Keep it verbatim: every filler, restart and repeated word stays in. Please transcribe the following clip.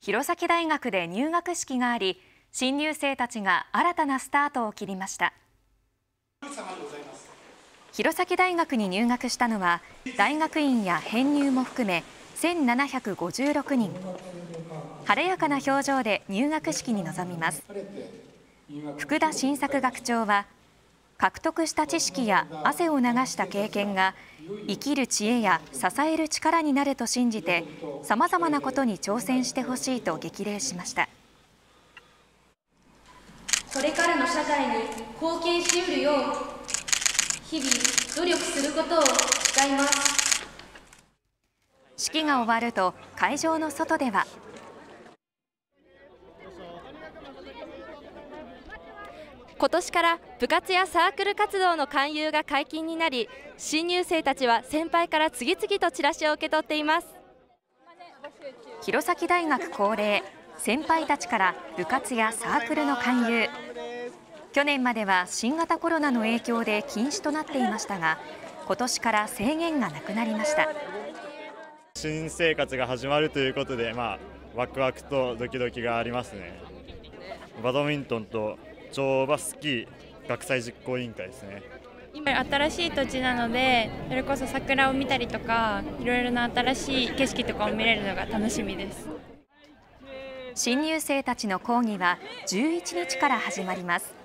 弘前大学で入学式があり、新入生たちが新たなスタートを切りました。弘前大学に入学したのは、大学院や編入も含めせんななひゃくごじゅうろくにん。晴れやかな表情で入学式に臨みます。福田晋作学長は、獲得した知識や汗を流した経験が生きる知恵や支える力になると信じて、さまざまなことに挑戦してほしいと激励しました。 これからの社会に貢献しうるよう、日々努力することを誓います。 式が終わると、会場の外では。 今年から部活やサークル活動の勧誘が解禁になり、新入生たちは先輩から次々とチラシを受け取っています。 弘前大学恒例、先輩たちから部活やサークルの勧誘。去年までは新型コロナの影響で禁止となっていましたが、今年から制限がなくなりました。 新生活が始まるということで、まあ、ワクワクとドキドキがありますね。バドミントンと乗馬スキー学祭実行委員会ですね。 今新しい土地なので、それこそ桜を見たりとか、いろいろな新しい景色とかを見れるのが楽しみです。 新入生たちの講義はじゅういちにちから始まります。